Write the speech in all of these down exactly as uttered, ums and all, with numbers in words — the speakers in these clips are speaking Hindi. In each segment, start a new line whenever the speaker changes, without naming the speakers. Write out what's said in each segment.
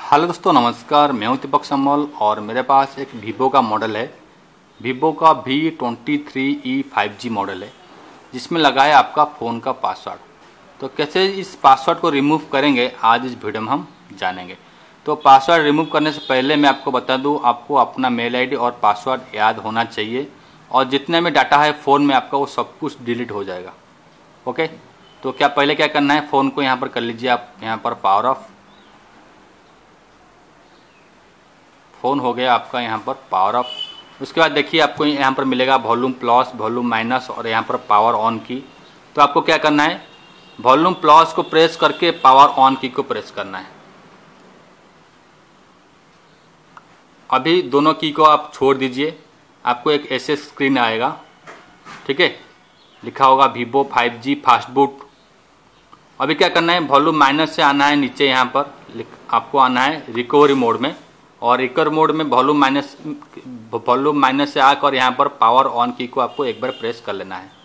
हेलो दोस्तों, नमस्कार। मैं हूं दीपक समल और मेरे पास एक वीवो का मॉडल है। वीवो का V twenty three E five G model है, जिसमें लगा है आपका फ़ोन का पासवर्ड। तो कैसे इस पासवर्ड को रिमूव करेंगे, आज इस वीडियो में हम जानेंगे। तो पासवर्ड रिमूव करने से पहले मैं आपको बता दूं, आपको अपना मेल आईडी और पासवर्ड याद होना चाहिए, और जितने में डाटा है फ़ोन में आपका वो सब कुछ डिलीट हो जाएगा। ओके, तो क्या पहले क्या करना है, फ़ोन को यहाँ पर कर लीजिए आप, यहाँ पर पावर ऑफ। फ़ोन हो गया आपका यहाँ पर पावर ऑफ। उसके बाद देखिए आपको यहाँ पर मिलेगा वॉल्यूम प्लस, वॉल्यूम माइनस और यहाँ पर पावर ऑन की। तो आपको क्या करना है, वॉल्यूम प्लस को प्रेस करके पावर ऑन की को प्रेस करना है। अभी दोनों की को आप छोड़ दीजिए, आपको एक ऐसे स्क्रीन आएगा, ठीक है, लिखा होगा Vivo five G fast boot. अभी क्या करना है, वॉल्यूम माइनस से आना है नीचे, यहाँ पर आपको आना है रिकवरी मोड में, और रिकवर मोड में वॉल्यूम माइनस वॉल्यूम माइनस से आकर यहाँ पर पावर ऑन की को आपको एक बार प्रेस कर लेना है।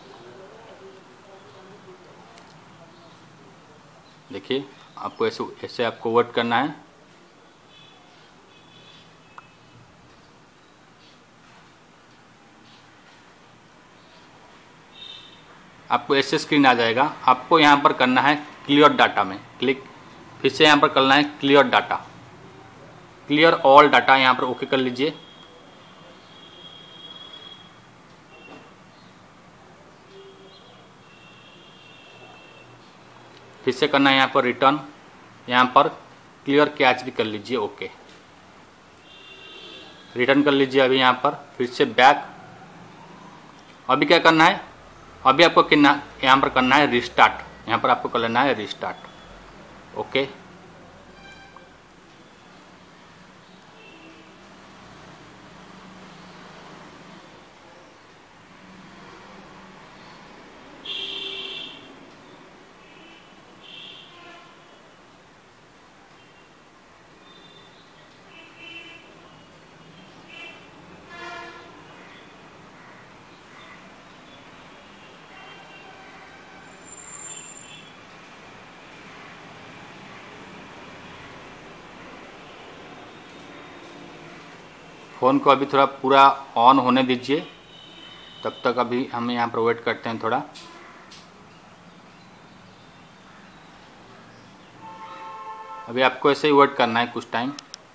देखिए आपको ऐसे ऐसे आपको वेट करना है। आपको ऐसे स्क्रीन आ जाएगा। आपको यहाँ पर करना है क्लियर डाटा में क्लिक, फिर से यहाँ पर करना है clear data, clear all data, यहाँ पर ओके कर लीजिए। फिर से करना है यहाँ पर रिटर्न, यहाँ पर क्लियर कैच भी कर लीजिए, ओके, रिटर्न कर लीजिए। अभी यहाँ पर फिर से बैक। अभी क्या करना है, अभी आपको कितना यहाँ पर करना है रिस्टार्ट, यहाँ पर आपको कर लेना है रिस्टार्ट, ओके। फ़ोन को अभी थोड़ा पूरा ऑन होने दीजिए, तब तक अभी हम यहाँ पर वेट करते हैं थोड़ा। अभी आपको ऐसे ही वेट करना है कुछ टाइम।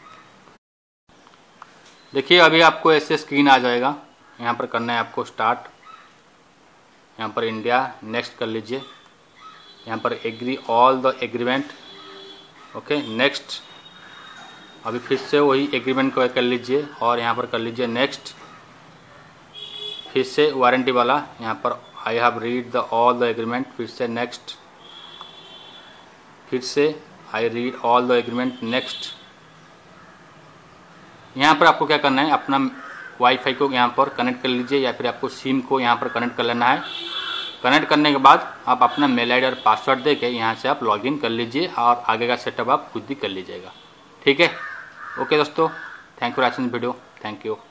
देखिए अभी आपको ऐसे स्क्रीन आ जाएगा, यहाँ पर करना है आपको स्टार्ट, यहाँ पर इंडिया नेक्स्ट कर लीजिए, यहाँ पर agree all the agreement, okay next. अभी फिर से वही एग्रीमेंट को कर लीजिए और यहाँ पर कर लीजिए नेक्स्ट। फिर से वारंटी वाला, यहाँ पर I have read the all the agreement, फिर से नेक्स्ट, फिर से I read all the agreement next. यहाँ पर आपको क्या करना है, अपना वाईफाई को यहाँ पर कनेक्ट कर लीजिए, या फिर आपको सिम को यहाँ पर कनेक्ट कर लेना है। कनेक्ट करने के बाद आप अपना मेल आई डी और पासवर्ड दे के यहाँ से आप लॉगिन कर लीजिए, और आगे का सेटअप आप खुद ही कर लीजिएगा, ठीक है। ओके दोस्तों, thank you for watching video, thank you.